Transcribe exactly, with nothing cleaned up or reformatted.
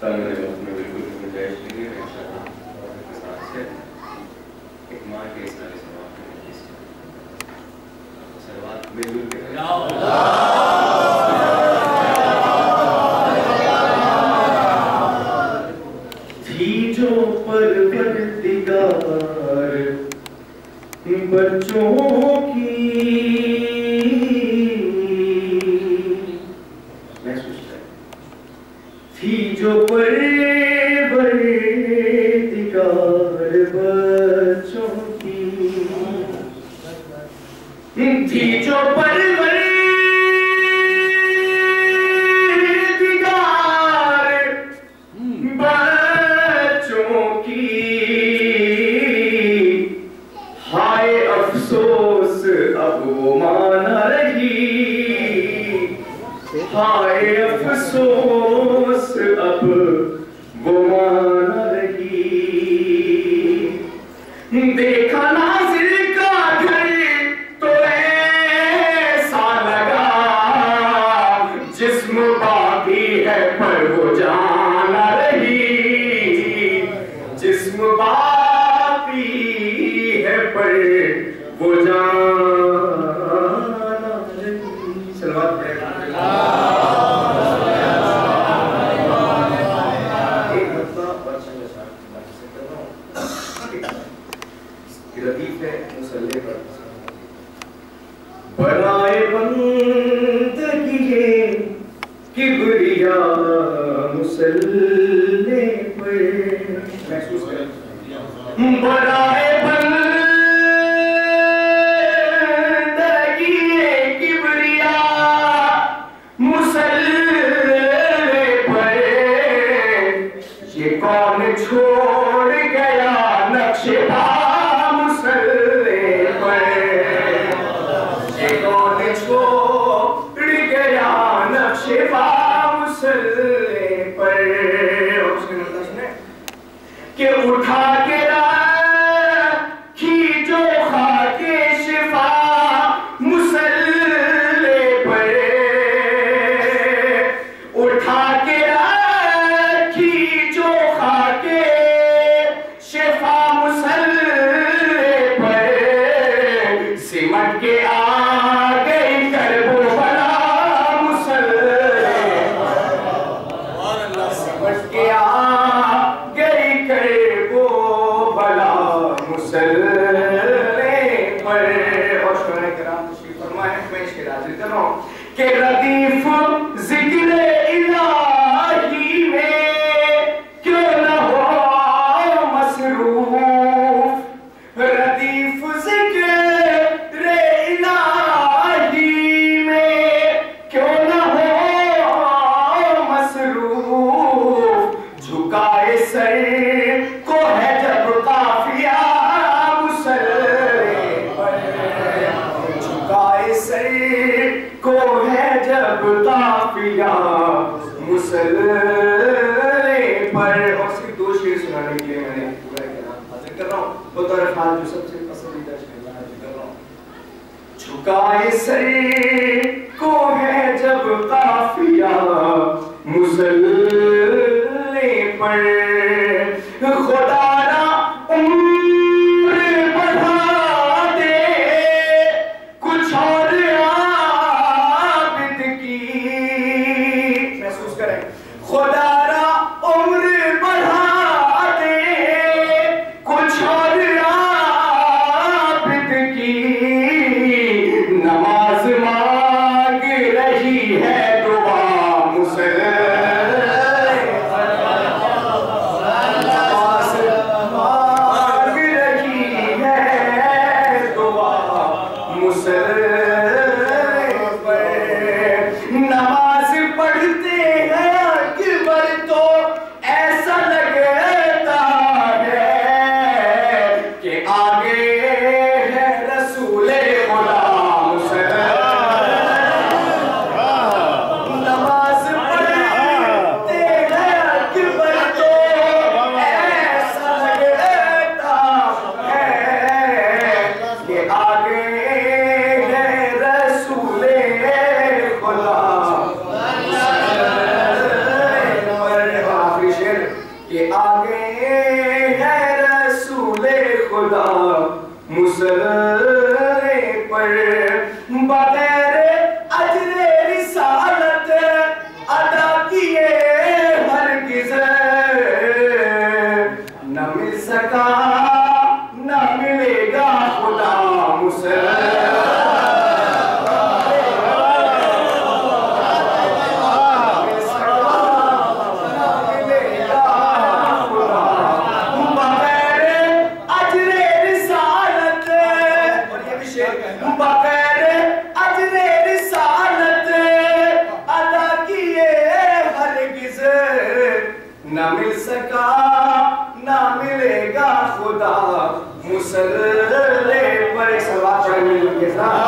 تنگ وقت میں بالکل گنجائش نہیں ہے انشاءاللہ اور اختصار سے ایک ماں کے اس طرح سے واقع ہے سلوات مل جل کے تھی جو پروردگار بچوں کی تھی جو پروردگار بچوں کی تھی جو پروردگار بچوں کی ہائے افسوس اب وہ ماں نہ رہی ہائے افسوس اب وہ ماں نہ رہی دیکھا ناظر کا گھر تو ایسا لگا جسم باقی ہے پر وہ جان نہ رہی جسم باقی ہے پر وہ جان نہ رہی سلوات پڑھے برائے بندگی کبریا مسلح پر محسوس کریں برائے بندگی کبریا مسلح پر یہ کون چھوڑ گیا نقش پا چھوڑ گیا نقش پا مسلح پر اس کے نقطہ سنیں کہ اٹھا کے رکھی جو خاک شفا مسلح پر اٹھا کے رکھی جو خاک شفا مسلح پر سمٹ کے آ کہ ردیف ذکر الہی میں کیوں نہ ہو مصروف ردیف ذکر الہی میں کیوں نہ ہو مصروف جھکائے سر کو ہے جب قافیہ مسلح پر جھکائے سر کو ہے جب قافیہ مسلح پر اور صرف دو شعر سنانے کے لیے میں نے پورا کلام حاضر کر رہا ہوں بطور خاص جو سب سے پسندیدہ شعر میں حاضر کر رہا ہوں جھکائے سر کو ہے جب قافیہ مسلح پر خدا را کہ آگے ہے رسول خدا مسلح پر بغیر اجر رسالت ادا کیے ہرگز نہ مل سکا نہ ملے گا خدا مسلح نہ مل سکا نہ ملے گا خدا مسلح پر. ایک سوال پڑھ مل کے ساتھ